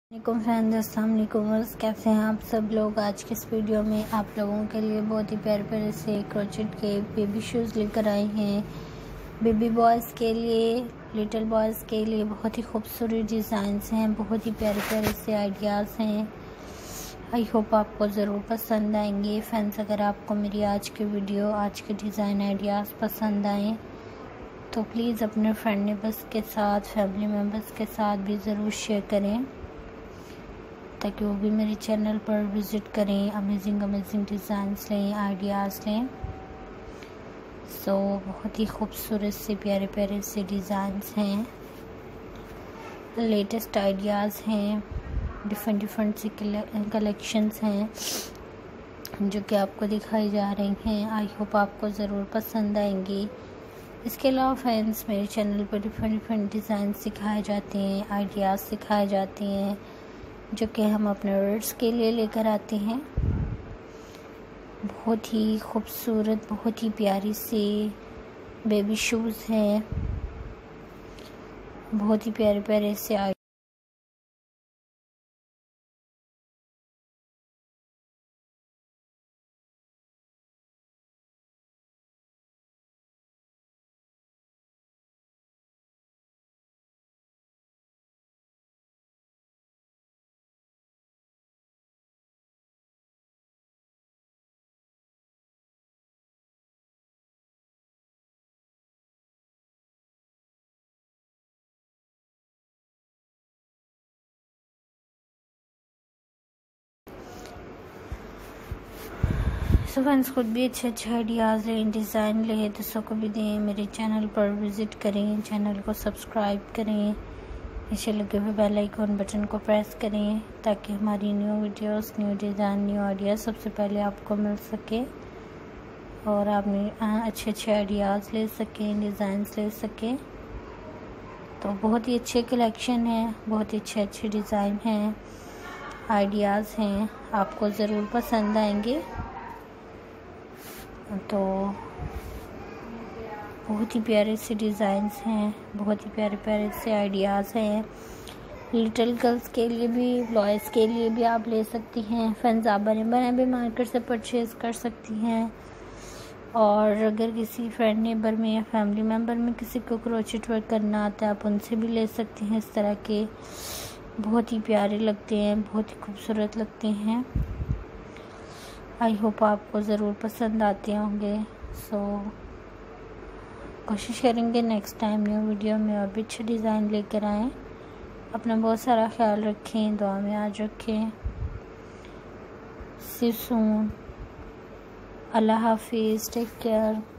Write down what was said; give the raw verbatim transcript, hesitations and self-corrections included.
वालेकुम फ्रेंड्स, अस्सलाम वालेकुम। कैसे हैं आप सब लोग। आज के इस वीडियो में आप लोगों के लिए बहुत ही प्यारे प्यारे से क्रोचेट के बेबी शूज़ लेकर आए हैं। बेबी बॉयज़ के लिए, लिटिल बॉयज़ के लिए बहुत ही खूबसूरत डिज़ाइंस हैं, बहुत ही प्यारे प्यारे से आइडियाज़ हैं। आई होप आपको ज़रूर पसंद आएंगे। फ्रेंड्स, अगर आपको मेरी आज की वीडियो, आज के डिज़ाइन आइडियाज़ पसंद आएँ तो प्लीज़ अपने फ्रेंड नेबर्स के साथ, फैमिली मेम्बर्स के साथ भी ज़रूर शेयर करें ताकि वो भी मेरे चैनल पर विज़िट करें, अमेजिंग अमेजिंग डिज़ाइंस लें, आइडियाज़ लें। सो so, बहुत ही खूबसूरत से प्यारे प्यारे से डिज़ाइंस हैं, लेटेस्ट आइडियाज़ हैं, डिफरेंट डिफरेंट सी कलेक्शंस हैं जो कि आपको दिखाई जा रही हैं। आई होप आपको ज़रूर पसंद आएंगी। इसके अलावा फ्रेंड्स, मेरे चैनल पर डिफरेंट डिफरेंट डिज़ाइन सिखाए जाते हैं, आइडियाज़ सिखाए जाते हैं जो कि हम अपने वर्ड्स के लिए लेकर आते हैं। बहुत ही खूबसूरत, बहुत ही प्यारी सी बेबी शूज़ हैं, बहुत ही प्यारे प्यारे से सो फ्रेंड्स, खुद भी अच्छे अच्छे आइडियाज़ लें, डिज़ाइन लें, दूसरों को भी दें। मेरे चैनल पर विज़िट करें, चैनल को सब्सक्राइब करें, नीचे लगे हुए बेल आइकन बटन को प्रेस करें ताकि हमारी new videos, new design, new idea सबसे पहले आपको मिल सके और आप अच्छे अच्छे आइडियाज़ ले सकें, डिज़ाइंस ले सकें। तो बहुत ही अच्छे कलेक्शन है, बहुत ही अच्छे अच्छे डिज़ाइन हैं, आइडियाज़ हैं, आपको ज़रूर पसंद आएंगे। तो बहुत ही प्यारे से डिज़ाइंस हैं, बहुत ही प्यारे प्यारे से आइडियाज़ हैं। लिटिल गर्ल्स के लिए भी, बॉयज़ के लिए भी आप ले सकती हैं। फ्रेंड्स, आप बने बने भी मार्केट से परचेज़ कर सकती हैं। और अगर किसी फ्रेंड नेबर में या फैमिली मेम्बर में किसी को क्रोचेट वर्क करना आता है, आप उनसे भी ले सकती हैं। इस तरह के बहुत ही प्यारे लगते हैं, बहुत ही खूबसूरत लगते हैं। आई होप आपको ज़रूर पसंद आते होंगे। सो so, कोशिश करेंगे नेक्स्ट टाइम न्यू वीडियो में और भी अच्छे डिज़ाइन लेकर आएँ। अपना बहुत सारा ख्याल रखें, दुआ में याद रखें। सी यू सून। अल्लाह हाफिज़, टेक केयर।